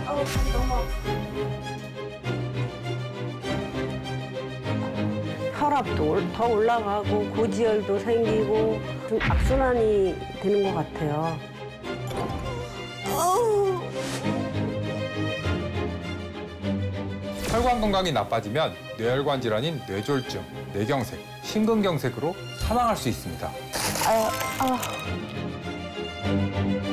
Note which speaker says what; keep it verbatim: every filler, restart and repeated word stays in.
Speaker 1: 아우, 너무 아파. 혈압도 올- 더 올라가고 고지혈도 생기고 좀 악순환이 되는 것 같아요. 어우.
Speaker 2: 혈관 건강이 나빠지면 뇌혈관 질환인 뇌졸중, 뇌경색, 심근경색으로 사망할 수 있습니다.
Speaker 1: 아, 아.